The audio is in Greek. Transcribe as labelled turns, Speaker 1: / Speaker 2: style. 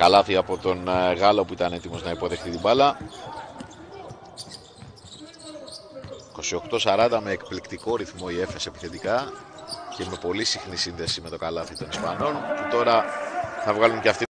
Speaker 1: καλάθι από τον Γάλλο που ήταν έτοιμος να υποδεχτεί την μπάλα. 28-40 με εκπληκτικό ρυθμό η Έφες επιθετικά και με πολύ συχνή σύνδεση με το καλάθι των Ισπανών, που τώρα θα βγάλουν και αυτοί